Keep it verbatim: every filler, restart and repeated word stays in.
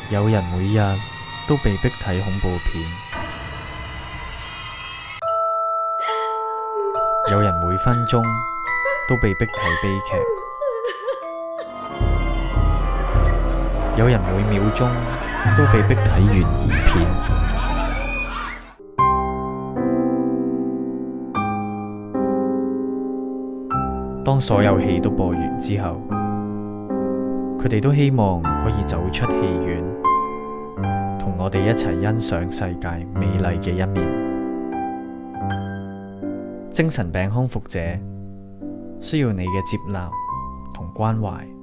有人每日都被逼睇恐怖片，有人每分鐘都被逼睇悲劇，有人每秒鐘都被逼睇懸疑片。當所有戲都播完之後，佢哋都希望可以走出戲院，同我哋一齊欣賞世界美麗嘅一面。精神病康復者需要你嘅接納同關懷。